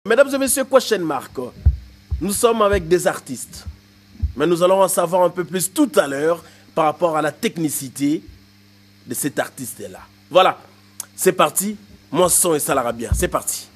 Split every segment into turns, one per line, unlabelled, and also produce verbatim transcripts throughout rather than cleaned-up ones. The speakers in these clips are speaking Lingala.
Mesdames et messieurs, question marque. Nous sommes avec des artistes. Mais nous allons en savoir un peu plus tout à l'heure par rapport à la technicité de cet artiste-là. Voilà, c'est parti. Mon son et ça l'ira bien. C'est parti.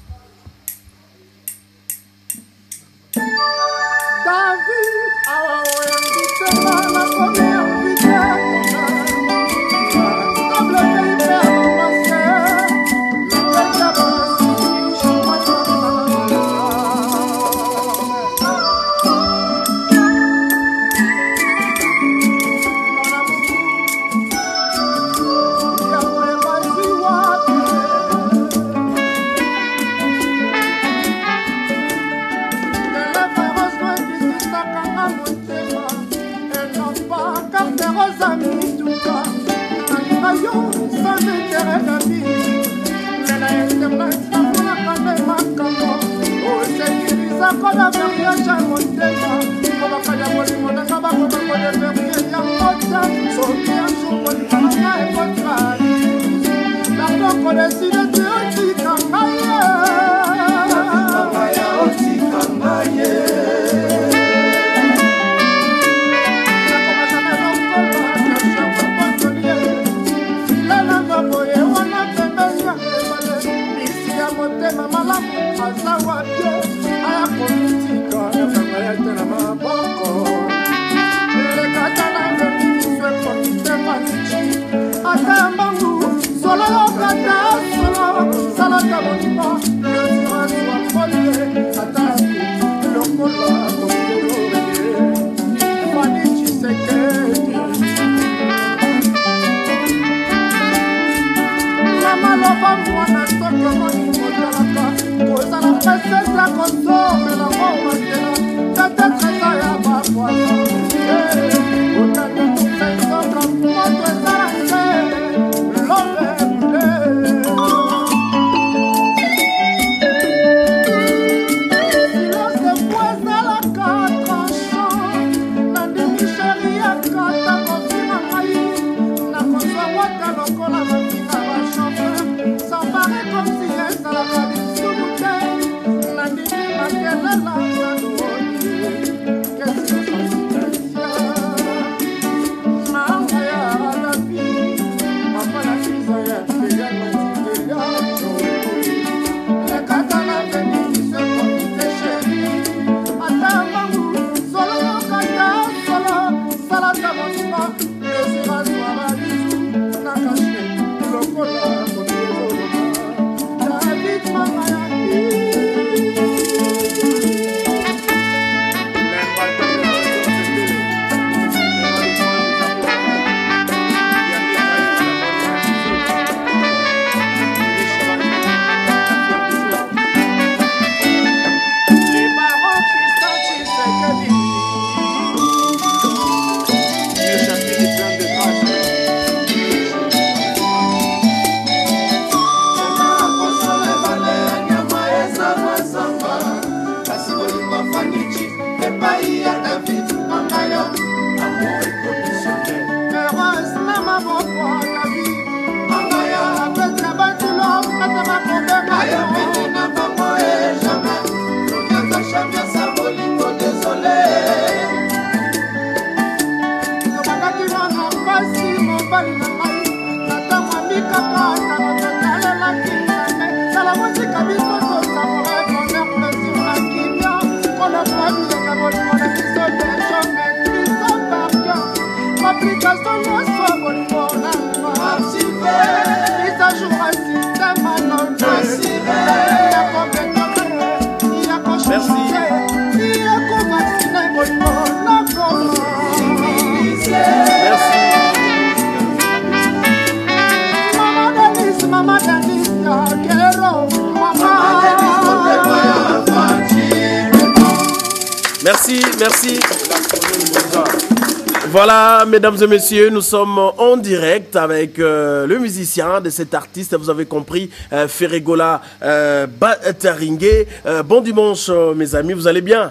Merci, merci. Voilà, mesdames et messieurs, nous sommes en direct avec euh, le musicien de cet artiste, vous avez compris, euh, Ferregola euh, Bataringue. Euh, bon dimanche, euh, mes amis, vous allez bien?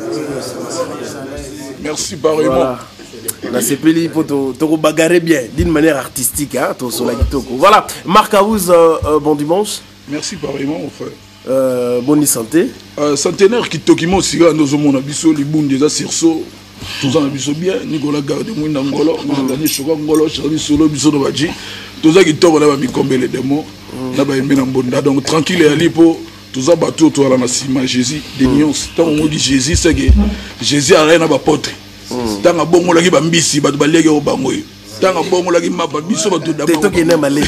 Merci, pareillement.
Voilà. Là, c'est peli pour te bagarrer bien, d'une manière artistique. Hein, voilà, Marc Aouz, euh, euh, bon dimanche.
Merci, pareillement, mon frère.
euh, bonne santé.
Euh, centenaire qui tokimo siga nous mon abisso libun déjà sursaut. Tous en abisso bien. Nicolas garde mon ngolo. Mandani choka ngolo. Charlie solo biso no baji. Tous qui toko là ba mikombe les démons. Là ba emena mbonda. Donc tranquille et alipo. Tous a bateau toi là na sima Jésus des nuances. Tant on dit Jésus c'est que Jésus a rien à ba potre. Tant a bongo la ki ba mbisi ba ba lege o bango. Tant a bongo la ki mapa biso ba tout d'abord.
Toi qui n'aime aller.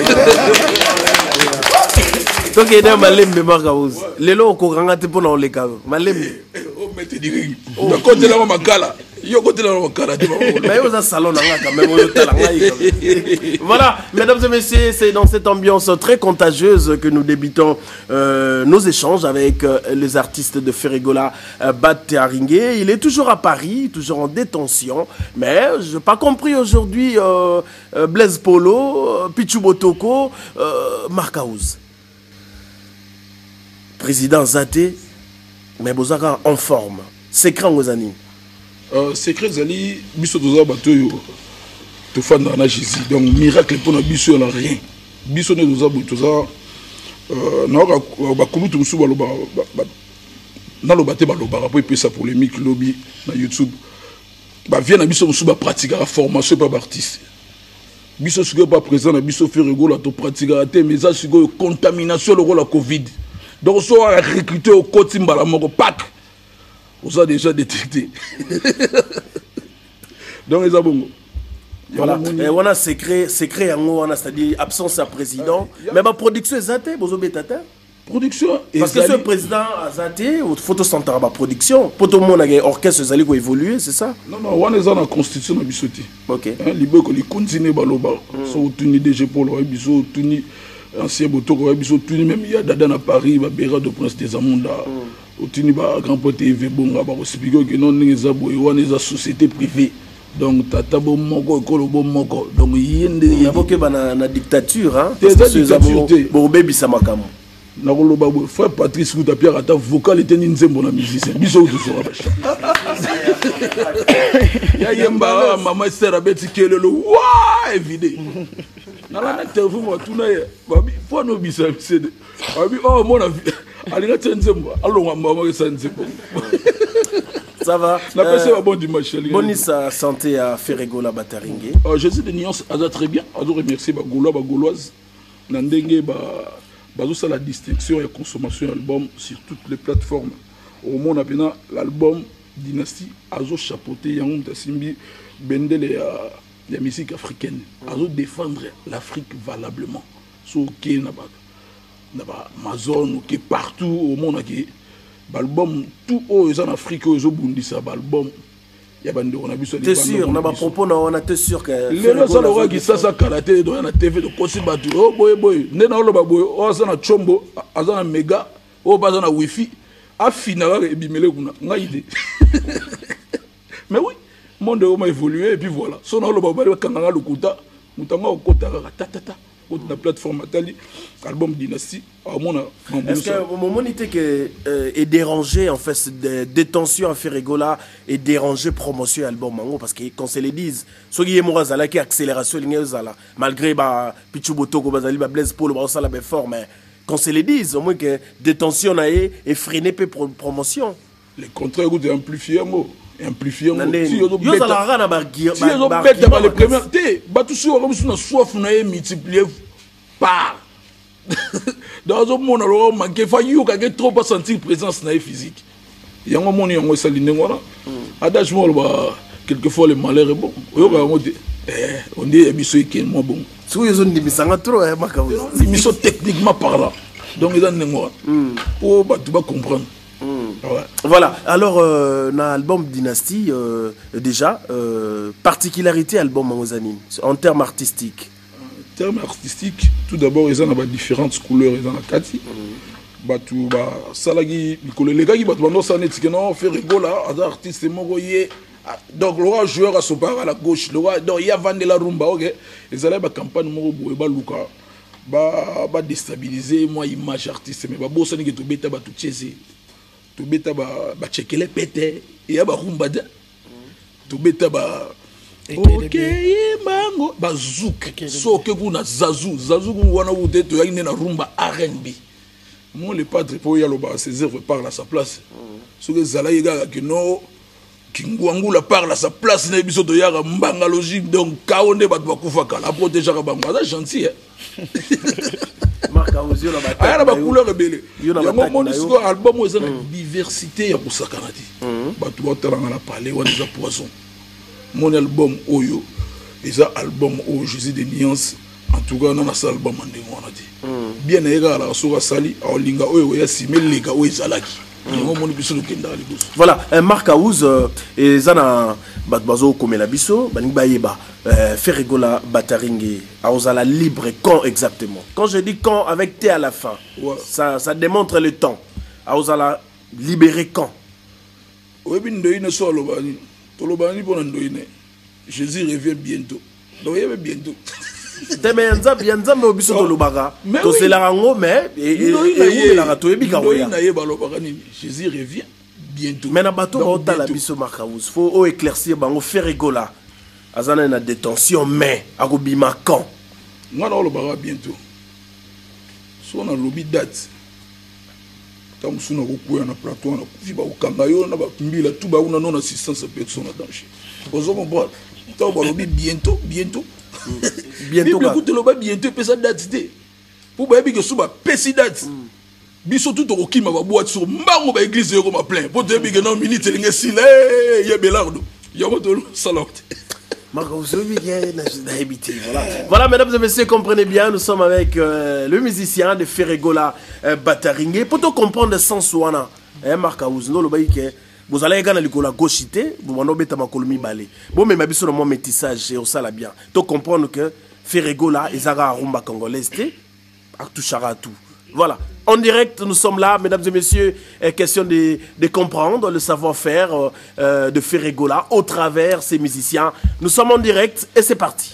Toi qui n'aime aller me marque aux. Les lots qu'on rangate pour nous les cas. Malem.
Oh mettez du ring. De côté là ma cala. Yo côté là ma cala.
Mais aux un salon là quand même. Voilà, mesdames et messieurs, c'est dans cette ambiance très contagieuse que nous débutons euh, nos échanges avec euh, les artistes de Ferregola euh, Bataringue. Il est toujours à Paris, toujours en détention, mais je n'ai pas compris aujourd'hui euh, euh, Blaise Polo, euh, Pichou Botoko, euh, Marcaouz. Président Zate, mais Bozaka en forme. Secret Ngozani.
Euh, secret Zali, biso doza bato yo. To fan na Jésus. Donc miracle pour na biso na rien. Biso ne doza boto za euh na ba kulutu musu ba loba na loba te ba loba pour epesa polémique lobby na YouTube. Ba vient na biso musu ba pratiquer la formation par artiste. Biso suko pas présent na biso Ferregola to pratiquer te mais ça suko contamination le la Covid. Donc so a recruté au Kotimba la moko pack. On a déjà détecté. Donc les abonnés.
Voilà, et on a secret, secret on a c'est-à-dire absence à président, yeah. Mais ma production est Zate, vous avez tata.
Production.
Parce que ce président a Zate, ou photo centre ma production, pour tout le monde a orchestre Zali qui évoluer, c'est ça?
Non non, on est dans la constitution de Bissoti.
Ok.
Hein, libre que les continue baloba, sont tenus D G Paul, Bissot, tenus ancien Botoko, Bissot, tenus même il y a Dada à Paris, Babera de Prince des Amonda. Au tenu ba grand pote T V bonga ba expliquer que non les aboy on est une société privée donc tata bon moko ko bon moko donc yende
yavoke ba na, na dictature hein
parce que dictature
bon baby samakamo
na ko loba frère Patrice Kouta Pierre ata vocal était nzembo na musicien biso to so ya yemba mama sera beti kelelo wa évidé na la interview mo tuna ye babi fo no bisa cede babi oh mon avis.
Ça va.
Euh, bon dimanche.
Bonne santé à Ferregola Bataringue.
Euh, je sais des nuances, ça très bien. Je remercie les Gaulois, les Gauloises. Nandenge, ça la distinction et consommation d'albums sur toutes les plateformes. Au monde, on a l'album Dynastie, Azo chapeauté, Yangoum Tassimbi, Bendel et la musique africaine. Azo défendre l'Afrique valablement. So, qui n'a pas. Amazon qui est partout au monde qui album tout aux en Afrique aux Burundi ça album il y a bande on a vu ça
t'es sûr on a pas propos on a t'es sûr que
les gens ça le qui ça ça karaté dans la T V de kosi batu oh boy boy ne na lo ba boy o ça na chombo azana mega o ba na wifi a finala et bimele kuna ngaide mais oui monde a évolué et puis voilà son lo ba ba kanganga lukuta mutanga okota ta ta ta la plateforme Atali, album Dynastie.
Est-ce que au moment où que euh, est dérangé en fait cette détention à Ferregola et dérangé promotion album mango parce que quand se les disent ceux qui aiment Zala qui accélération Zala malgré bah Pichou Botoko Bazali bah Blaise Polo bah ça la belle forme mais quand se les disent au moins que détention a et freiné peu promotion
les contrats sont amplifiés mot amplifié
si yo za la rana ba
si yo bête ba les premières té ba tout sur comme sur soif na multiplier par dans un monde alors manquer fa yo ka trop pas sentir présence na physique yango moni yango saline ngora adage mo ba quelquefois le malheur est bon yo ka mo eh on dit biso ken mo bon
so yo zone bisanga trop eh makawo
biso techniquement parlant donc ils en ngora pour ba tu vas comprendre. Ouais.
Voilà, alors euh, dans l'album Dynastie, euh, déjà, euh, particularité album en termes artistiques.
En termes artistiques, tout d'abord, ils ont différentes couleurs, ils ont la kati. Batu ba salagi les gars qui battent dans ça net non Ferregola artiste mogoye donc le roi joueur à son part à la gauche le roi donc il y a vendre la rumba OK ils allaient ba campagne mo boye ba luka ba ba déstabiliser moi image artiste mais ba bossa ni to beta ba tout chese to beta ba ba checkele pété et ya ba rumba de to beta ba OK mango ba zouk so que kuna zazu zazu wana wude to ya na rumba R and B Moi, le padre, pour y aller à ses œuvres, parle à sa place. Ce que Zalaï gars qui non, qui ngouangula parle à sa place, n'est pas de yara mbanga logique, donc kaonde bat bakufaka, la protéger à banga, c'est gentil.
Marc Aouzio la bataille.
Ah, la couleur rebelle. Il y a un album où il y a une diversité pour ça Canadi. Bah tu vois, tu as parlé, on a déjà poisson. Mon album Oyo, il y a un album où Jésus des nuances. En tout cas, on a un album en démon, on a dit. Bien égal, la source sali, à Olinga, Oyo, il y a six mille les gars, Oyo, Zalaki.
Voilà, Marc Aouz, et Zana Batbazo Komela Bisso, Banigbaïba, Ferregola Bataringue, Aozala libre quand exactement? Quand je dis quand avec T à la fin, ouais. ça, ça démontre le temps. Aozala libéré quand?
Oui, Jésus revient bientôt. Donc il y avait bientôt. Jésus revient bientôt.
Mais na bateau va la biso Marcaouz. Faut éclaircir bango faire rigola. Azana na détention mais akobima quand?
Moi na le bara bientôt. So na lobby date. Tant suna ko na plateau na kufi ba ukanga yo na ba mbila tout ba una non assistance personne en danger. Ozo comprendre. Tant ba lobby bientôt bientôt. Bientôt écoute le ba bientôt pesa date té. Pour ba bi que sous ba pesi date. Biso tout au qui m'a boîte sur mbango ba église yo ma plein. Pour te bi que non minute linga sile ya belardo. Ya moto salot.
Voilà. Voilà, mesdames et messieurs, comprenez bien, nous sommes avec euh, le musicien de Ferregola euh, Bataringue. Pour tout comprendre le sens, eh, Marc Aouz, vous allez gagner la gauchité, vous allez mettre ma colomie balé. Bon, mais ma biso dans mon métissage, et ça la bien. Pour comprendre que Ferregola, ils ont un rumba congolais, à tout chara tout. Voilà. En direct, nous sommes là, mesdames et messieurs, euh, question de, de comprendre le savoir-faire euh, de Ferregola au travers ces musiciens. Nous sommes en direct et c'est parti.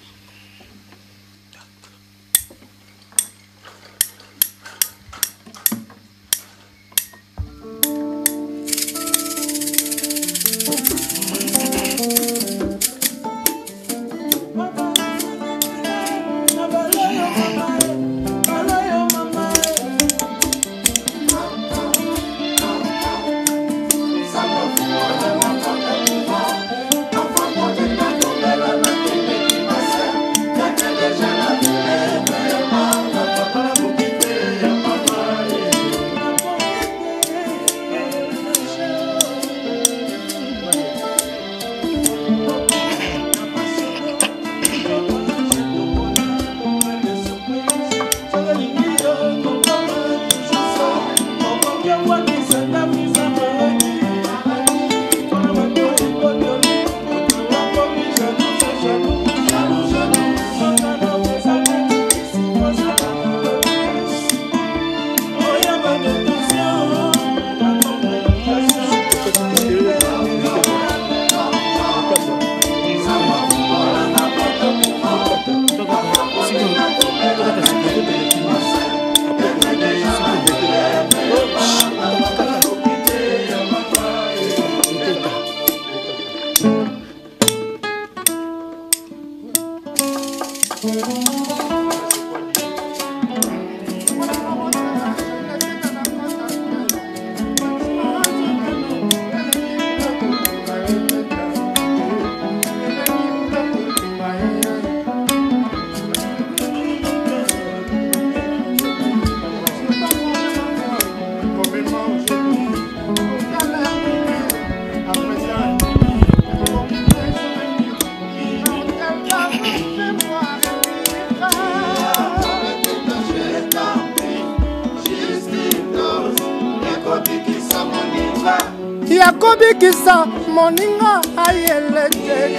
Yakobikisa moninga ayelete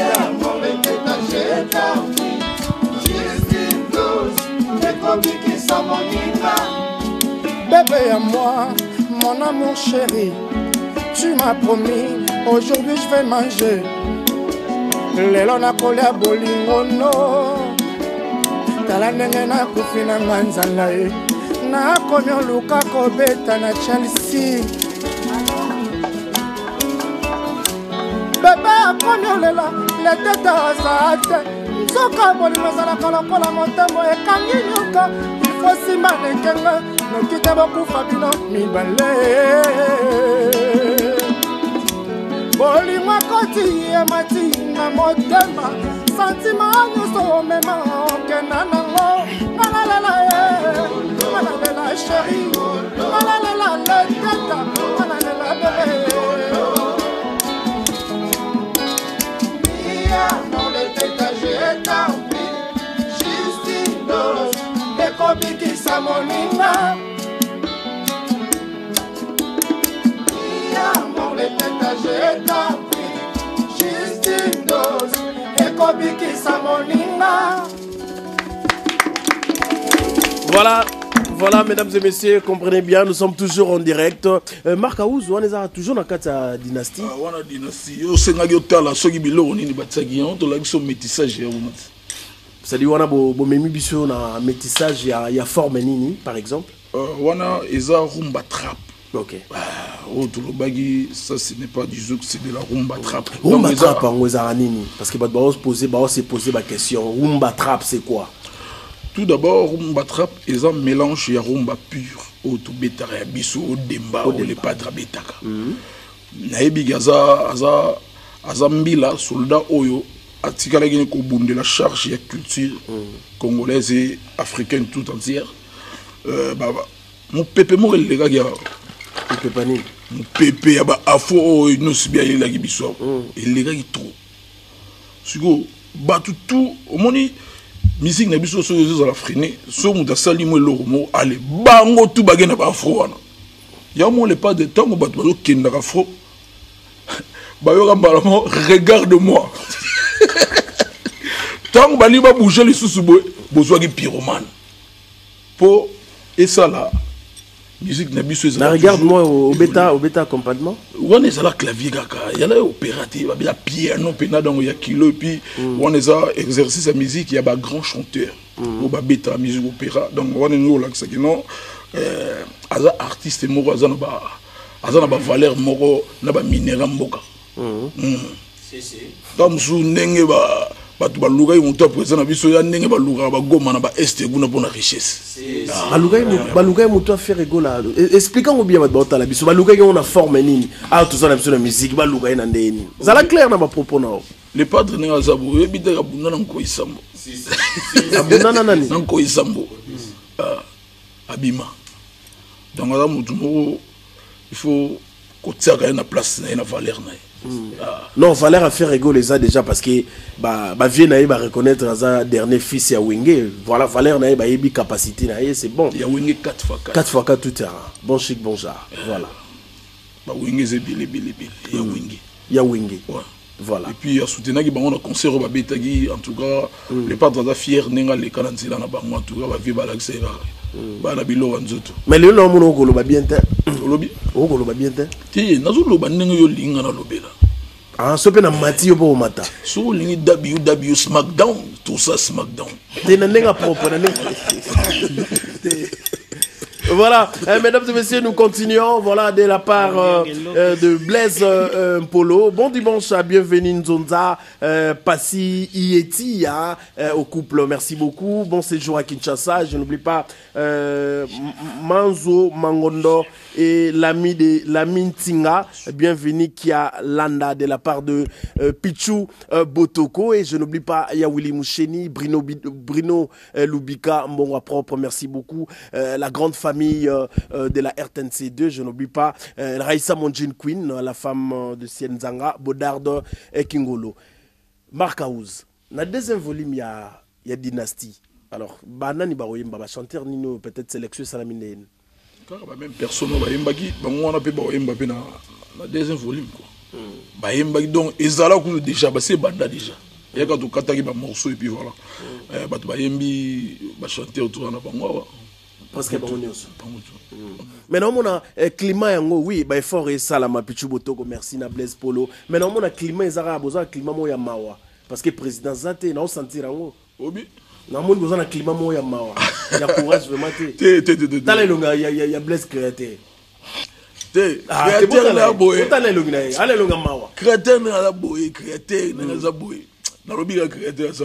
bébé à moi, mon amour chéri, tu m'as promis, aujourd'hui je vais manger. Lelo na kolia bolingono, tala ndenge na kufina manzala e, na konyo luka kobeta na Chelsea. Bébé a connu les têtes à Zate. Soka bolingo zala kala kola motembo e kangi nyuka. Il faut si manekenga nokite bokufa bino mibale bolingo koti emati na motema santima nyonso omema okenda nango ngalalela ye ngalalela sheri ngalalela leteta ngalalela bebe mia dans le teta j'ai tapé juste une dose ekobikisa moninga mia dans le teta j'ai tapé juste une dose ekobikisa moninga.
Voilà, voilà, mesdames et messieurs, comprenez bien, nous sommes toujours en direct. Euh, Marc Aouz, on est toujours dans la dynastie.
Ah, on a dynastie. On sait que la sogi bilo on est batagi, on te l'a dit métissage.
C'est-à-dire on a beau memi biso na métissage, il y a il y a forme nini, par exemple.
On a eza rumba trap.
Ok.
Oh, tout le bagui, ça ce n'est pas du zouk, c'est de la rumba trap.
Rumba trap en eza nini, parce que bah on se poser, bah on se poser ma question. Rumba trap c'est quoi?
Tout d'abord, rumba trap est un mélange de rumba pur. Au tout bétara, biso, au demba, au les padra bétaka. Naebi gaza, aza, aza mbila, soldat oyo, atikala gine ko bunde la charge de la culture congolaise et africaine tout entière. Euh, bah, mon pépé mort le gars ya.
Pépé pani.
Mon pépé ya ba afo oyo no sibia il la gibiso. Il le gars qui trop. Sugo, ba tout tout, au moni. Musique na biso so zo la freiner so mu da sali mo lo mo ale bango tu bagena ba afro wana ya mo le pas de temps mo bat bazo kenda ka afro ba yo kambala mo regarde-moi tant ba li ba bouger les sous boy bozwa ki pyromane po et ça là musique na biso
ça regarde-moi au bêta au bêta accompagnement
on est là clavier kaka il y a là opératif il y a piano pena donc il y a kilo et puis on est là exercice la musique il y a ba grand chanteur ou ba bêta musique opéra donc on est nous là que ça qui non euh aza artiste moko aza na ba aza na ba valeur moko na ba minéral mboka c'est c'est donc sou ndenge ba batu baluka yi mutu après ça na biso ya ndenge baluka ba goma na ba este kuna pona richesse
baluka yi baluka yi mutu faire rigola expliquons bien batu ba la biso baluka yi on a forme nini ah tout ça na biso na musique baluka yi na ndeni ça la clair na ba propos na
le padre ne azabo ebita ka bunda na ko isambo
abunda na nani
na ko isambo abima donc là mutu mo il faut ko tsaka na place na na valeur na
Mm. Ah. Non, Valère a fait rigoler ça déjà parce que bah bah vieux naïe va reconnaître sa dernier fils ya Wenge. Voilà, Valère naïe bah yebi capacité naïe, c'est bon.
Ya Wenge quatre fois quatre.
quatre fois quatre tout terrain. Bon chic, bon genre. Voilà.
Bah Wenge c'est bile bile bile. Ya Wenge.
Ya Wenge.
Ouais.
Voilà.
Et puis à soutenir qui bah on a concert au Betagi en tout cas mm. les padres sont fiers n'enga les quarante-six ans na bango en tout cas va vivre la c'est ba na bilo wanzoto.
Mais le nom mon okolo ba bien te.
Olobi.
Okolo ba bien te.
Ti nazo lo ba ndenge yo linga na lobela.
Ah, so pe na mati yo po mata.
So lingi W W Smackdown, tout ça Smackdown.
Te na nenga propre na nenga. Voilà, eh, mesdames et messieurs, nous continuons. Voilà, de la part euh, euh, de Blaise euh, Polo. Bon dimanche, bienvenue Nzonza, euh, Passi Ieti, hein, euh, au couple. Merci beaucoup. Bon séjour à Kinshasa. Je n'oublie pas euh, Manzo Mangondo et l'ami de l'ami Ntinga. Bienvenue Kia Landa de la part de euh, Pichou euh, Botoko. Et je n'oublie pas Yawili Moucheni, Bruno, Bruno euh, Lubika, Mbonga propre. Merci beaucoup. Euh, la grande famille Euh, euh, de la R T N C deux, je n'oublie pas euh, Raissa Monjin Queen, euh, la femme euh, de Sienzanga, Bodardo et Kingolo. Marc Aouz, dans le deuxième volume, il y a, y a Dynastie. Alors, Banani Baroyemba, bah, chanteur Nino, peut-être sélection Salamine.
Même personne, on a pu Baroyemba dans le deuxième volume. Baroyemba, donc, Ezala, déjà, c'est Banda déjà. Il y a quand on a un morceau et puis voilà. Baroyemba, chanteur autour de la Bangoua.
Parce que bon maintenant on a un climat yango oui bah fort et salama Pichou Botoko merci na Blaise Polo maintenant on a climat ezara besoin climat mo ya mawa parce que président Zate na on sentir yango
obi
na mon besoin na climat mo ya mawa ya courage vraiment
te te te
tala longa ya ya Blaise créateur
te créateur na boye
tala longa ala longa mawa
créateur na la boye créateur na za boye na lobi ka créateur za boye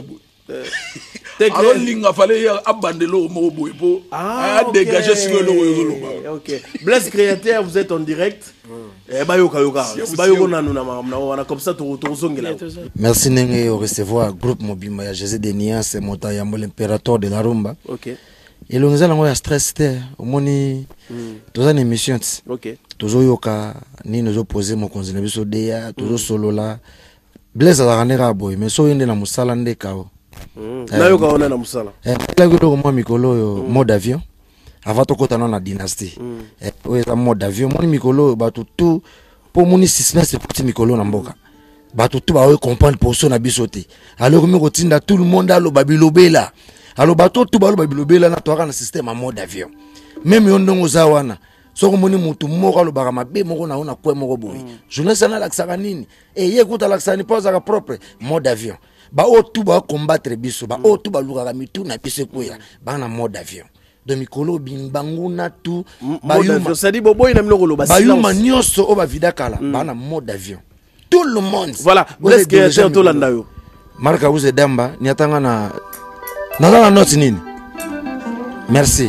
alors linga fallait ya abandelo mo boy po a dégager sur le logo.
OK. Bless créateur, vous êtes en direct. Eh ba yoka yoka. Ba yoko nanu na na comme ça to to zongela.
Merci nenge au recevoir groupe Mobimba ya José Denia, c'est monta ya l'impérateur de la rumba.
OK.
Et le ngeza lango ya stress te omoni toza na émission.
OK.
Tozo yoka ni nozo poser mon konzi na biso deya, tozo solo la. Blaise la ranera boy, mais so yende na musala ndeka o.
Na yoka ona na musala.
Eh, la ko mo mikolo yo mode avion. Avant to kota na dynastie. Eh, o eza mode avion, mo mikolo ba tout pour moni suspense petit mikolo na mboka. Ba tout ba o comprendre pour so na bisote. Alors me kotinda tout le monde alo babilobela. Alors ba tout ba lo babilobela na to na système en mode avion. Même yon ndongo za wana. Soko moni mutu moko lo baka mabe moko na ona kwe moko boyi. Journée sana laksaka nini? Eh ye kuta laksani pause ka propre mode avion. Ba o tout ba combattre biso, ba o tout ba luka mitu na biso koya. Ba na mode avion. De mikolo bimbangu na tout
ba yuma. Ça dit boboy na miloko lo ba silence.
Ba yuma nyoso o ba vidakala, ba na mode avion. Tout le monde.
Voilà, bless créateur to landa yo.
Marka uze damba ni atanga na na na note nini? Merci.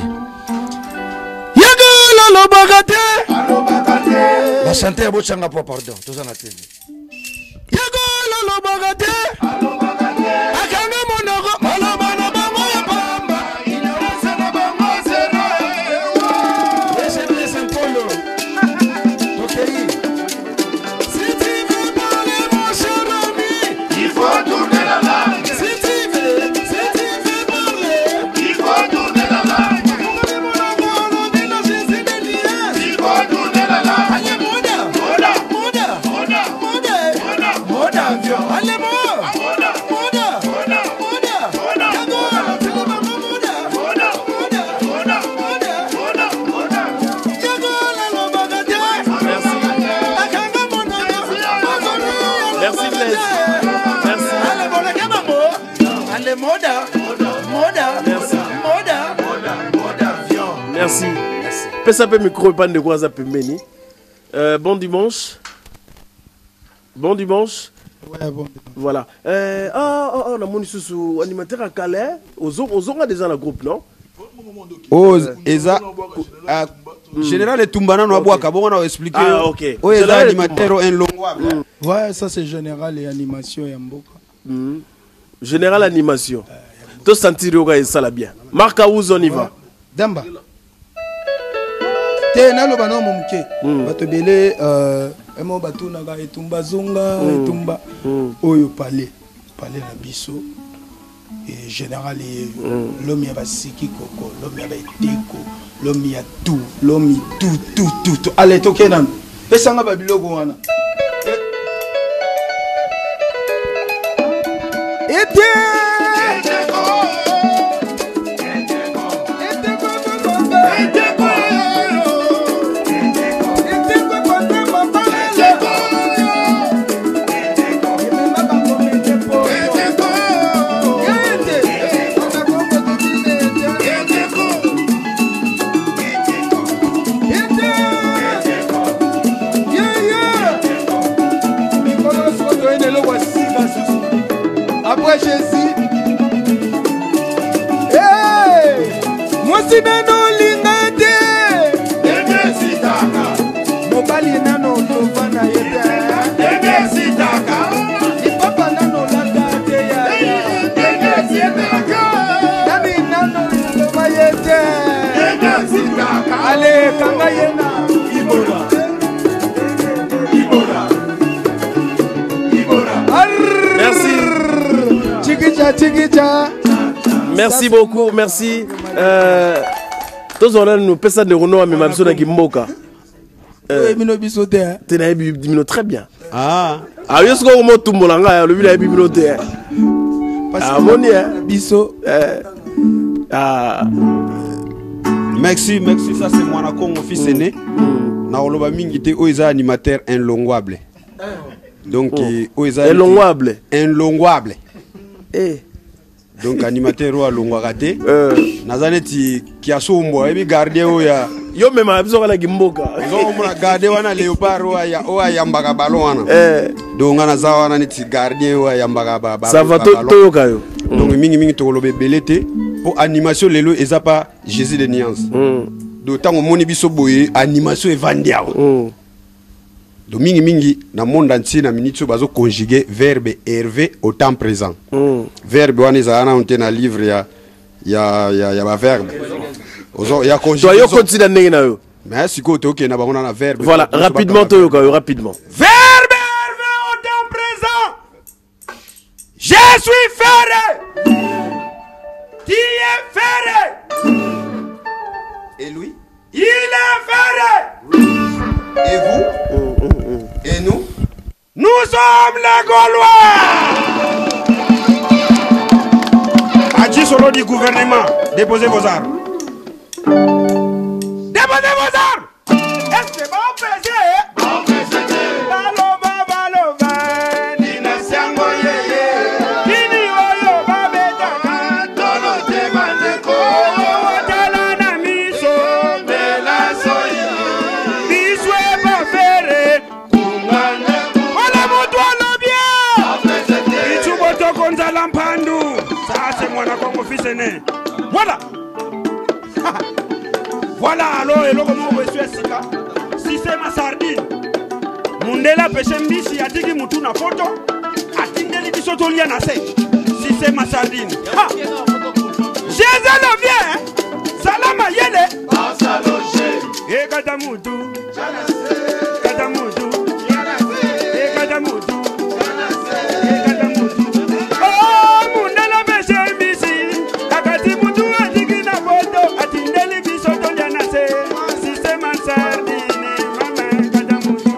Alobagate, alobagate. Ba chanter abo changa po pardon, toza na T V. Yago alobagate, alobagate. Akanga monoko, maloba na bango ya pamba. Inaweza na bango zero. Laisse laisse un polo. Okay. Si tu veux parler mon cher ami, il faut tourner la langue. Si tu veux, si tu veux parler, il faut tourner la langue.
Merci. Pesa pe micro pan de quoi ça pembeni. Euh, bon dimanche. Bon dimanche.
Ouais, bon.
Voilà. Euh, ah, ah, on a mon sous animateur à Calais. Aux autres, aux autres, déjà dans le groupe, non?
Oh, Eza. Général et Tumbana no aboaka, bon on a expliqué.
Ah, ok.
Oh, Eza animateur un long.
Ouais, ça c'est général et animation et mboka.
Mm. Général animation. Tout sentir yoga et ça la bien. Marc Aouz on y va.
Damba. Te na lo bana momuke. Bato belé euh emo bato na ga etumba zunga etumba oyo palais. Palais na biso. Et général et l'homme ya basiki koko, l'homme ya beteko, l'homme ya tout, l'homme tout tout tout tout. Allez tokena. Pesanga babiloko wana. Ete après Jésus, hey, moi si nano lingate, merci taka, mobali nano lovana yete, merci taka, ni papa nano lagate ya, merci taka, nami nano lova yete, merci taka, allez kanga yena, ibora, ibora, ibora,
merci. Merci beaucoup, merci. Euh, tous on a nous pesa de Renault mais ma na Kimboka. Euh, t'es bimino très bien.
Ah.
Ah, yo sko mo tumbolanga le vila bimino te. Ah, moni biso. Ah.
Merci, merci, ça c'est moi na Congo fils aîné. Na oloba mingi te oiza animateur inlonguable. Donc oiza
inlonguable.
Inlonguable.
Eh.
Donc animateur wa longwa raté euh nazaneti kiasombo ebi gardien oya
yo mema biso kana Kimboka
zo mona garder wana léopard oya oya yambaka ballon wana
eh
donc ana za wana neti gardien oya yambaka ballon
ça va to yoka yo
donc mingi mingi tokoloba ebele te po animation lelo eza pa Jésus de Niance d'autant au moni biso boye animation evandi awa donc mingi mingi na monde entier na minute bazo conjuguer verbe hervé au temps présent verbe wana eza na onte na livre ya ya ya ya ba verbe ozo ya conjuguer
toi yo continue ndenge na yo
mais si ko to ke na ba na verbe
voilà rapidement to yo ka rapidement
verbe hervé au temps présent je suis ferré qui est ferré et lui il est ferré et vous et nous nous sommes les Gaulois. Adi solo du gouvernement, déposez vos armes. Déposez vos armes. Est-ce que vous pesez? Vous pesez. Baloba, baloba, Nina Sangoye. Kini oyo babeta, tolo te mandeko. Watala na miso, mela soyi. Biswe ba fere, kumane. Ola moto alo bien. Ichubo tokonza lampandu. Ça c'est moi na Congo fils aîné. Voilà. Voilà alors et logo mo wesu esika. Si c'est ma sardine. Mundela pêche mbisi atiki mutu na photo. Atindeli bisoto lia na se. Si c'est ma sardine. Ha. Jésus le vient. Salama yele. Passa loger. E kata mutu. Kata mutu. E kata mutu. E kata mutu. Oh mundela pêche mbisi. Akati mutu atiki na photo. Atindeli bisoto lia na se. Si c'est ma sardine. Mama kata mutu.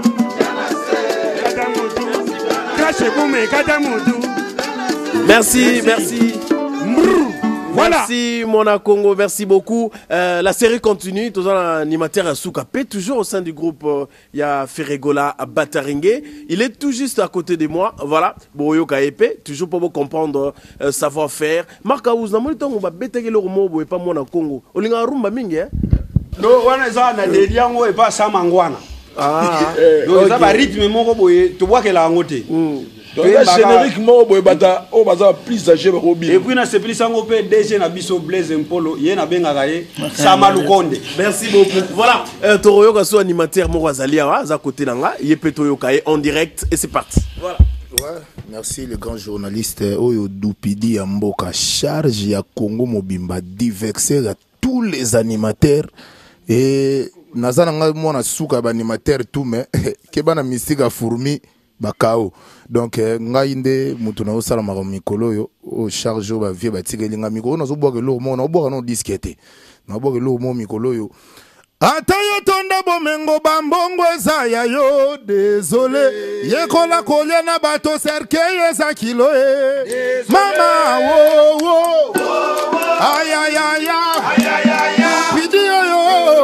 Kata mutu. Kache kume kata mutu.
Merci, merci.
Voilà.
Merci Mona Congo, merci beaucoup. Euh, la série continue, toujours l'animateur à Soukapé, toujours au sein du groupe, il euh, y a Ferregola à Bataringue. Il est tout juste à côté de moi, voilà. Boyo Kaepe, toujours pour vous comprendre euh, savoir-faire. Marc Aouz, na molito on va bétégé le romo boy pas Mona Congo. Olinga rumba mingi hein.
No wana za na deliango e pa samangwana.
Ah.
Donc ça va rythme moko boye to bois que la ngote.
Donc génériquement boye bata o baza plus âgé ba robi.
Et puis na c'est plus sango pe D G na biso Blaise Mpolo ye na benga kaye Samalukonde.
Merci beaucoup. Voilà, euh, Toroyo Kasso animateur moko azali awa za côté nanga, yepe Toyo Kaye en direct et c'est parti. Voilà.
Ouais, merci le grand journaliste Oyo Doupidi ya Mboka charge ya Congo Mobimba diverser à tous les animateurs et nazana nga mona suka ba animateur tout mais ke bana misika fourmi bakao donc ngai nde mutu na osala ma mikolo yo o charge ba vie ba tikelinga mikolo na zo boka lo mo na boka no disquette na boka lo mo mikolo yo ata yo tonda bomengo bambongo eza ya yo désolé yekola kolia na bato cercueil eza kilo e mama wo wo ay ay ay ay ay ay pidi yo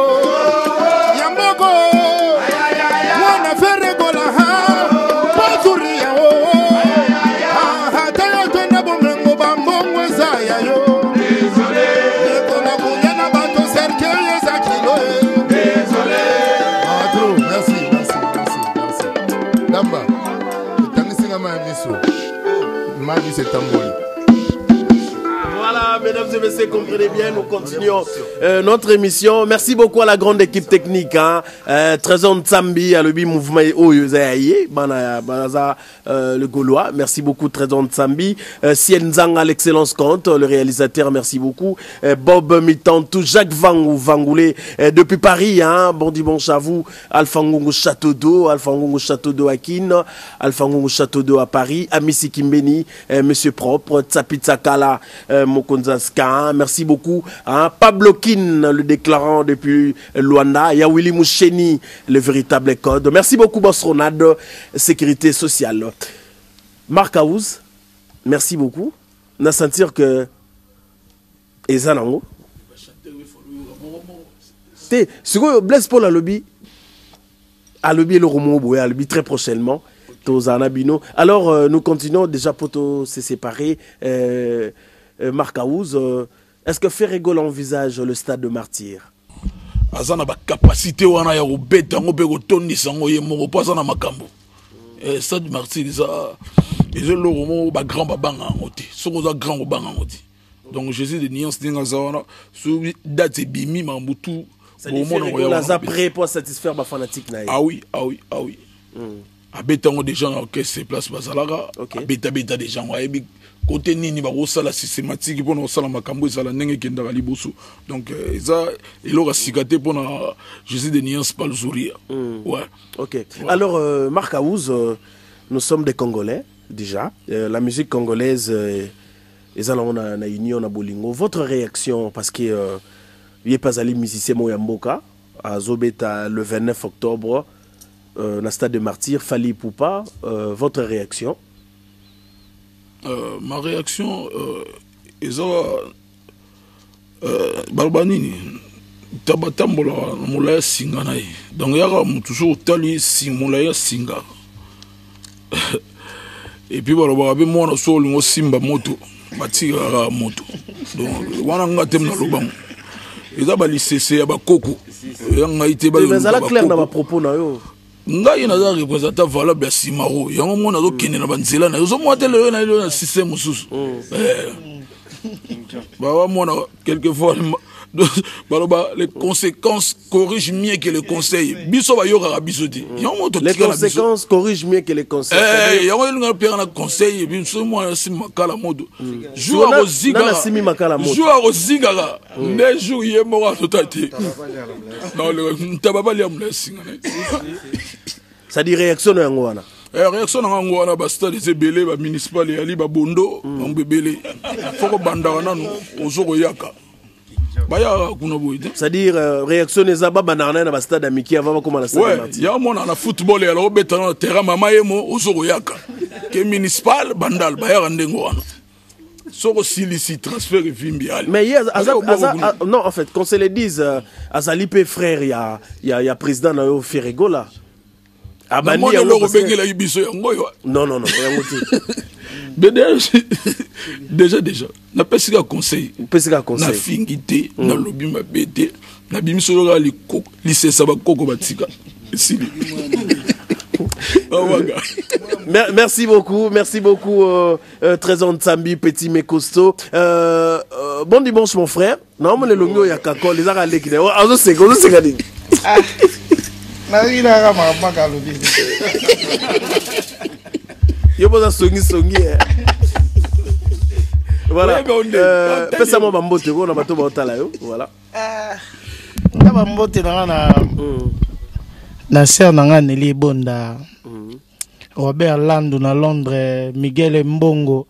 ya mbogo wana Ferregola ha pozuri ya wo ata yo tonda bomengo bambongo eza ya yo désolé yekola kolia na bato cercueil eza kilo e Damba,
voilà, mesdames et messieurs, comprenez bien, nous continuons euh, notre émission. Merci beaucoup à la grande équipe technique. Hein. Euh, Trésor Nsambi, à l'Obi Mouvement Oyozaïe, Banaza, euh, le Gaulois. Merci beaucoup, Trésor Nsambi. Euh, Sienzang à l'excellence compte, le réalisateur, merci beaucoup. Euh, Bob Mitantou, Jacques Vangou, Vangoulé, euh, depuis Paris, hein. Bon dimanche à vous. Alpha Ngongo Château d'eau, Alpha Ngongo Château d'eau à Kin, Alpha Ngongo Château d'eau à Paris, Amissi Kimbeni, euh, Monsieur Propre, Tsapitsakala, euh, Mokonzaska, merci beaucoup. Hein. Pablo Kin, le déclarant depuis Luanda. Yawili Moucheni, le véritable code. Merci beaucoup, Boss Ronald, sécurité sociale. Marc Aouz, merci beaucoup. On a sentir que. Ezanango. Te, ce que Blaise Paul a lobby, a lobby le Romo, a lobby très prochainement. Alors, euh, nous continuons déjà pour se séparer. Euh, euh, Marc Aouz, euh, est-ce que Ferregola envisage le stade de martyr?
Azana ba capacité wana ya robeta ngo be ko tondisa ngo ye moko pa azana makambo. Eh stade de martyr ça ils ont le moment ba grand babanga ngote so ko za grand babanga ngote donc Jésus de nuance dinga zawana so date bimi mambutu
bon moment on a prêt pour satisfaire ma fanatique na.
Ah oui ah oui ah oui abetango des gens que c'est place bazalaka abeta beta des gens wayebi côté nini ba osala systématique pour no sala makambo ezala ndenge kendaka liboso donc ça il aura cicaté pour Jésus de nuance pas le sourire. Ouais.
OK. Alors euh, Marc Aouz, euh, nous sommes des Congolais déjà, euh, la musique congolaise euh, et on a na union na bolingo. Votre réaction parce que euh, il est pas allé musicien Moyamboka à Zobeta le vingt-neuf octobre euh, na stade de Martyrs Fali Poupa, euh, votre réaction?
Euh, ma réaction est euh, euh, Balbanini tabatambola moulaya singa naï donc yaka toujours tali sing moulaya singa et puis baloba be mona so lingo simba moto batika moto donc wana ngatem na lobam eza ba lisese ya bakoko yanga ite ba
mais ça clair na ba propos na yo
ngai naza représentant valable ya Simaro yango mona zo kende na banzela na zo mo tele na ile na système mususu eh ba wa mona quelquefois baloba les conséquences corrigent mieux que les conseils biso ba yoka biso ti
les conséquences corrigent mieux que les conseils
eh yango linga père na conseil et biso mo si makala modo jour à roziga
na simi makala modo
jour à roziga ne jour ye mo wa totati non le tababa li amla singa
ça dit réaction yango wana
eh réaction yango wana ba stade des belé ba municipal ya li ba bondo on bebele foko banda wana no ozoko yaka.
C'est-à-dire euh, réaction des abats banana na stade amiki avant comment la stade.
Ouais, il y a mon na football et alors betana terrain mama yemo ozoroyaka. Que municipal bandal ba ya ndengo wana. Soko silisi transfert vimbial.
Mais hier non en fait quand se le disent azali pe frère il y a il y a il y a président na yo Ferrego là.
Abani ya lo bengela ibiso yango yo.
Non non non,
déjà déjà na pesika conseil
pesika conseil
na fingité na lobi mabete na bimiso yoka li lisesa ba koko batika sili.
Merci beaucoup, merci beaucoup euh, euh, Trésor Nsambi, Petit mais costaud. Euh, euh, bon dimanche mon frère. Non mais le longio ya kako les ara leki. Azo seko, azo sekadi.
Na ina ga mama ka lobi.
Yo boza songi songi. Voilà. Euh, pesa mo bambote ko na bato ba otala yo. Voilà.
Ah. Na bambote na na na sœur nanga Nelly Bonda. Robert Landu na Londres, Miguel Mbongo.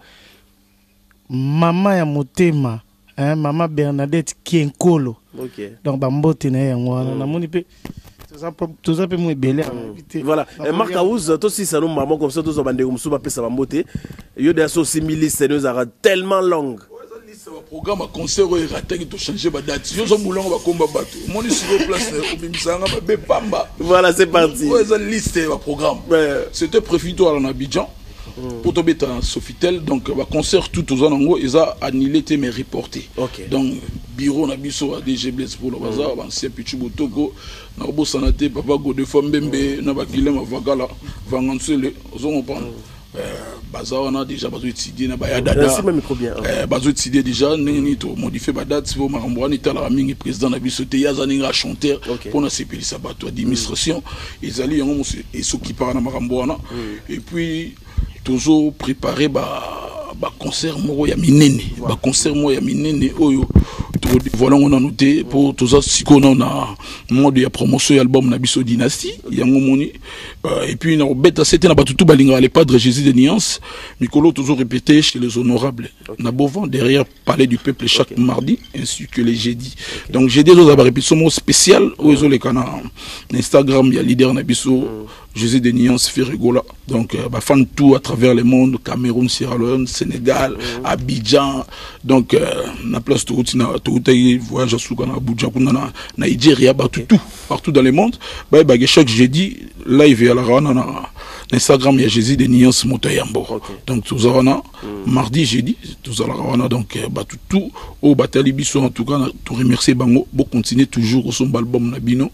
Mama ya motema, hein, maman Bernadette Kienkolo. OK. Donc bambote na yango na moni pe tout ça peut me belé.
Voilà. Marc Aouz, toi aussi ça nous maman comme ça tous bande comme ça pesa bambote. Yo des associés c'est nous ara tellement longue.
Le programme à concert est raté qui changer ma date. Yo zo moulanga ba komba bato. Moni sur place au bimisanga ba bepamba.
Voilà, c'est parti.
Ouais, ça liste le programme. C'était préfectoire en Abidjan. Pour tomber en Sofitel, donc le concert tout aux anango, ils ont annulé mais reporté.
Okay.
Donc bureau na biso a D G Blaise pour le bazar, ancien Pichu Botoko, na bo sanate papa go de Fambembe, na ba Guilhem Avagala, Vangansele, aux on prend. Bazar on a déjà besoin d'étudier na ba ya dada.
Merci même micro bien.
Euh besoin d'étudier déjà ni to modifier ba date pour makambo ni tala mingi président na biso te yazaninga chanteur pour na sepeli sabato administration, ils allaient yango et s'occuper na makambo wana et puis toujours préparé ba ba concert moko ya minene ba concert moko ya minene oyo to voilà on a noté pour tout ça si qu'on a mode ya promotion ya album na biso dynastie yango moni et puis na beta c'était na batutu balinga les padres Jésus de nuance Mikolo toujours répété chez les honorables na Bovan derrière palais du peuple chaque okay. mardi ainsi que les jeudis okay. Donc jeudi nous avons répétition spéciale oyo les canaux Instagram ya leader na biso Jésus de nuance Ferregola donc euh, bah, fan tout à travers le monde Cameroun, Sierra Leone, Sénégal, mmh. Abidjan donc euh, na place tout na tout voyage à Soukana Abuja na Nigeria bah, okay. tout, tout partout dans le monde bah bah chaque jeudi live à la rana na Instagram il y a Jésus de nuance Motoyambo okay. Donc tout ça mmh. mardi jeudi tout ça la rana donc bah tout tout au batali biso en tout cas tout remercier bango bon continuer toujours au son album Nabino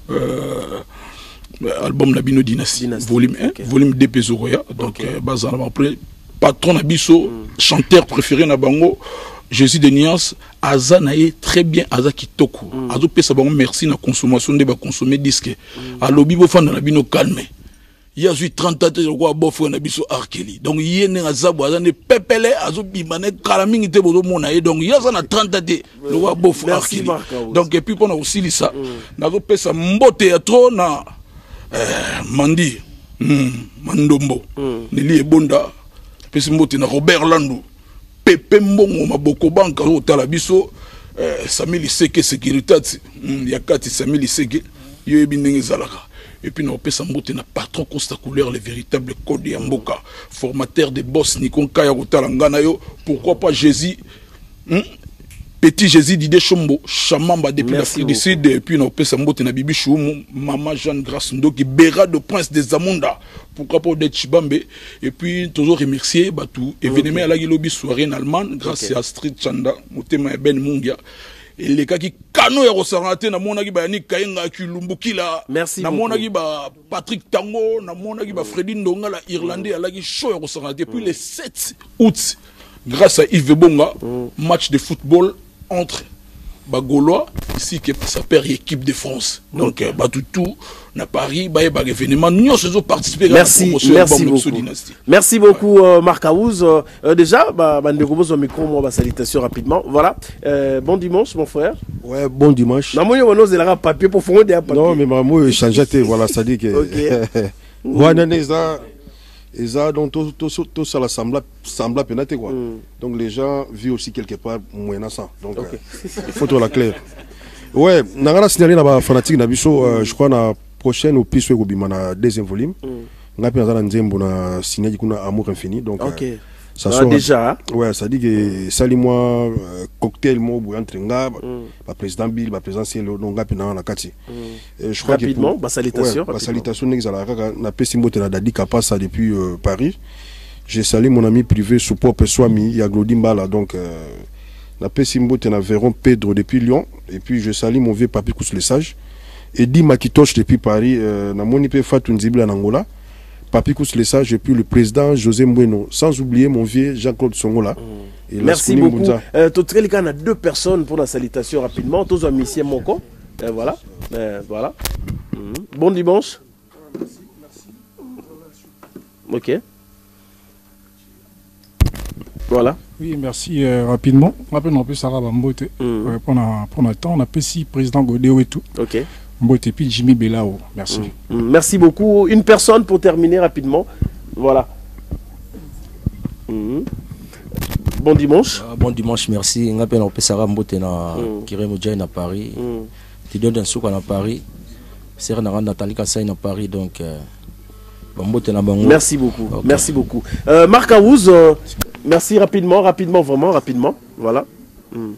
euh album Nabino Dynastie, Dynastie. Volume un, okay. Volume deux Pézoroya, donc okay. euh, bazar après patron na biso chanteur préféré na bango Jésus de Niance aza na ye très bien aza kitoko mm. azo pesa bango merci na consommation de ba consommer disque mm. alobi bo fanda na bino calme ya zui trente ans de quoi bof na biso arkeli donc ye ne azabu aza ne pepele azo bimane kala mingi te bozo mona ye donc ya za na trente ans de quoi bof arkeli donc et puis pour na aussi lisa mm. na zo pesa mbote ya trop na euh, mandi mm, mandombo mm. nili ebonda pesa mbote na Robert Landou Pepe Mbongo maboko banka otala biso eh, Samili Seke sécurité mm, yakati Samili Seke yo ebindenge zalaka et puis na pesa mbote na patron Costa Couleur le véritable code ya mboka formateur de boss Nikon Kaya otala ngana yo pourquoi pas Jésus hmm? Petit Jésus Didé Chombo Chamamba depuis l'Afrique du Sud et puis na pesa mbote na Bibi Choumu Maman Jeanne Grace Ndoki Béra de Prince des Amonda pourquoi pas d'être Chibambe et puis toujours remercier Batou événement à la lobby soirée en Allemagne grâce okay. à Street Chanda Motema Ben Mungia et les cas qui kano ya rosarate na mona ki ba ni kayenga ki lumbukila
merci
na mona ki ba Patrick Tango na mona ki ba Freddy Ndonga la Irlandais à la ki show ya rosarate puis le sept août grâce à Yves Bonga match de football entre Bagolois ici qui sa père équipe de France donc euh, bah tout tout na Paris bah bah événement nous sommes participé
merci merci beaucoup merci beaucoup euh, Marc Aouz euh, déjà bah bah nous au micro moi bah salutation rapidement voilà euh, bon dimanche mon frère
ouais bon dimanche
na moi on ose la papier pour fonder un papier
non mais maman changeté voilà ça dit que OK ouais naneza et ça donc tout tout tout ça la semble semble pénaté quoi mm. donc les gens vivent aussi quelque part moins ça donc okay. euh, il faut tout la clair ouais nangana signaler na ba fanatique na biso euh, je crois na prochaine au plus ko bima na deuxième volume mm. ngapi na nzembo na signer kuna amour infini donc
okay. euh,
ça
ah, déjà hein?
Ouais ça dit que sali moi euh, cocktail mo bu entre nga ba président Bill ba présidentiel donc ngapi na na kati
mm. je crois rapidement ba salutation
ba salutation n'exala na pesi mbote na dadi kapasa depuis euh, Paris j'ai salué mon ami privé support Peswami ya Glody Mbala donc euh, na pesi mbote na Véron Pedro depuis Lyon et puis je salue mon vieux papi Kous le sage et Di Makitoche depuis Paris euh, na moni pe Fatou Nzibla na Angola Papi Kous le sage et puis le président José Mboueno sans oublier mon vieux Jean-Claude Songola.
Mmh. Et merci beaucoup. Euh, il y a deux personnes pour la salutation rapidement. Tous un monsieur Moko. Et voilà. Et voilà. Mmh. Bon dimanche. Merci, merci. Ok. Voilà.
Oui, merci euh, rapidement. Rapidement, on peut Sarah Bambote. Mmh. Pour le temps, on a aussi président Godéo et tout.
Ok.
Mbote puis Jimmy Belao. Merci.
Mmh. Mmh. Merci beaucoup. Une personne pour terminer rapidement. Voilà. Mmh. Bon dimanche.
Uh, bon dimanche, merci. On appelle Sarah Mbote na Kiremo Djay na Paris. Tu donnes un souk à Paris. C'est na Nathalie Kassai na Paris donc euh, Mbote na bango.
Merci beaucoup. Okay. Merci beaucoup. Euh, Marc Aouz, euh, merci rapidement, rapidement, vraiment rapidement. Voilà. Mmh.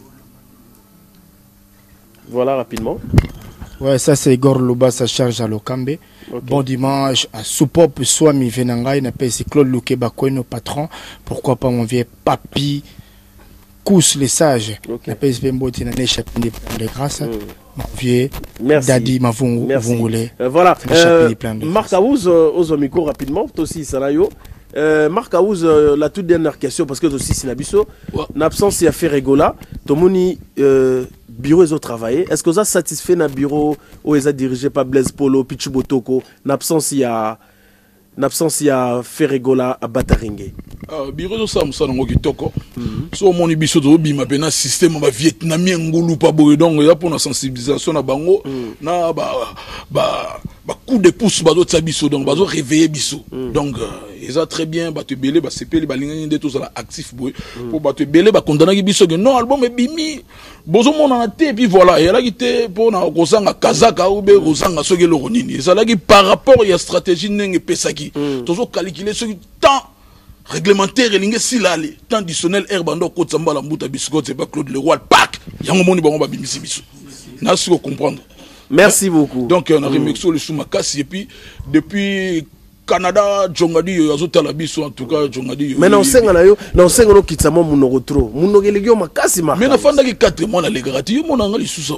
Voilà rapidement.
Ouais, ça c'est Igor Loba, ça charge à Lokambe. Okay. Bon dimanche à Soupop, Swami Venangai, n'a pas ici Claude Louké nos patron. Pourquoi pas mon vieux Papi Kous les sages. N'a pas ici Bembote, n'a pas de grâce. Mon vieux Daddy Mavungu.
Euh, voilà. Euh, Marc Aouz, euh, aux amicaux rapidement, aussi Salayo. Euh, Marc Aouz, euh, la toute dernière question, parce que aussi c'est Nabiso. En absence, il y a fait Régola. Tomoni. Euh, bureau ils ont travaillé. Est-ce que vous êtes satisfait dans le bureau où ils ont dirigé par Blaise Polo, Pichu Botoko, n'absence il y a n'absence il y a Ferregola à Bataringue.
Ah bureau de ça ça n'ongo kitoko. So mon ibiso to bima pena système ba vietnamien ngulu pa boy donc ya pour la sensibilisation na bango na ba ba ba coup de pouce ba d'autres biso donc ba zo réveiller biso. Donc ils ont très bien ba te belé ba sepeli ba lingani de tous la actif boy pour ba te belé ba condamner biso que non album est bimi bozo mon na té puis voilà et là qui était pour na kozanga kazaka ou be kozanga soki lo ronini ça là qui par rapport ya stratégie nenge pesaki toujours calculer ce temps réglementaire et si l'allée temps additionnel herbando kotsamba la mbuta biscotte c'est pas Claude Leroy pack yango moni bango ba bimisi biso na si comprendre.
Merci beaucoup.
Donc on a remixé le Soumakasi et puis depuis Canada Jongadi azota la biso en tout cas Jongadi.
Mais non senga na yo non senga no kitsamo munoko trop munoko legio makasi ma.
Mais na fanda ki quatre mois na legrati yo mona ngali suso.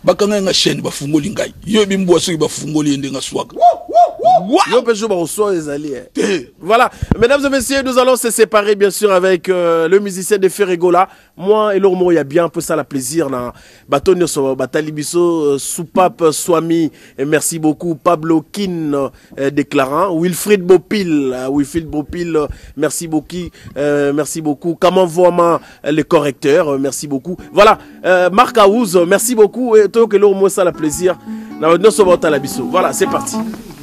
bakanga nga chaîne bafungoli ngai yo bimbo soki bafungoli ndenga swaka
Yo peut jouer au soir les alliés. Voilà, mesdames et messieurs, nous allons se séparer bien sûr avec euh, le musicien de Ferregola. Moi et Lormo, il y a bien un peu ça la plaisir dans Batonio so Batalibiso Soupap Swami et merci beaucoup Pablo Kin euh, déclarant Wilfried Bopil euh, Wilfried Bopil euh, merci beaucoup euh, merci beaucoup Comment vraiment euh, le correcteur euh, merci beaucoup. Voilà, euh, Marc Aouz, merci beaucoup et toi que Lormo ça la plaisir. Voilà, c'est parti.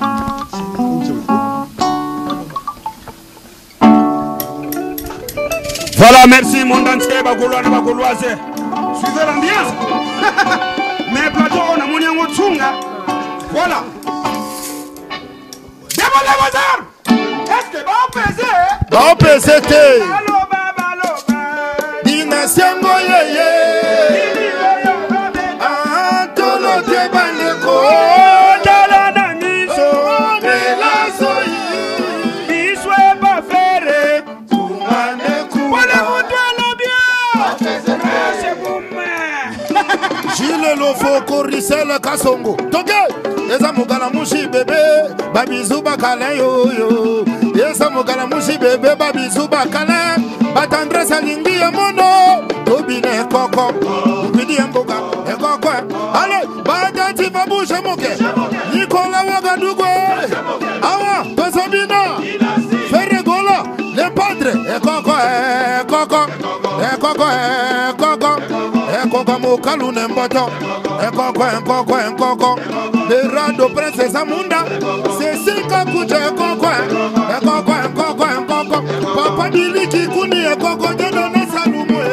Voilà, merci mon entier, Bagolois, Bagoloise. Suivez l'ambiance. Mais plateau, on a mon yango tsunga. Voilà. Dévoilez vos armes. Est-ce que bon pesé?
Bon pesé, t'es. Dynastie Moyeye. Ah, tout le débaleko. Gilles Lofo Korisel Kasongo Toke Eza Mugala Mushi bébé Babizu Bakale yo yo Eza Mugala Mushi bébé Babizu Bakale Batandre Salingi Yamono Tobine Koko Ubidi Mboga Ekoko Allez Badati Babouche Moke Nicolas Ouagadougou Awa Tozobina Ferregola Le Padre Ekoko Ekoko Ekoko Ekoko Ekoko Mokalu Nemboto Ekoko Ekoko Ekoko Le Rado Princesse Amunda Cécile Kakuche Ekoko Ekoko Ekoko Ekoko Papa Biliki Kuni Ekoko Dedone Salumwe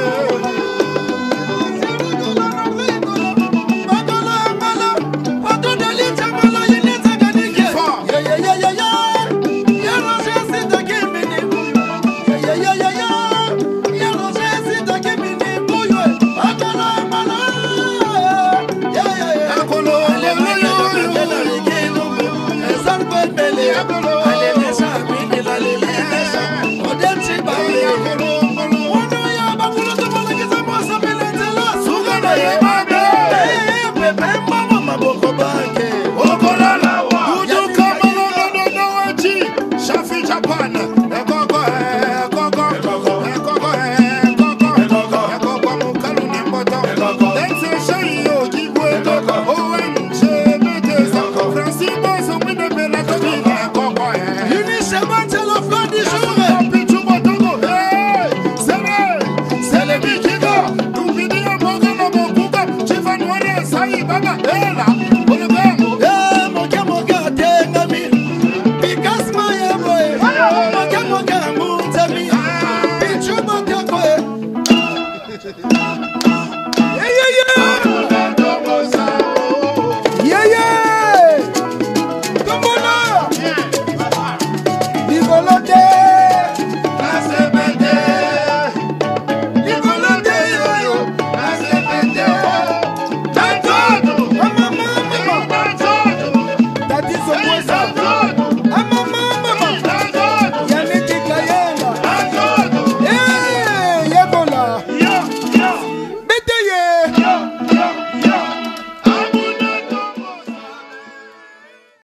That is the voice of God.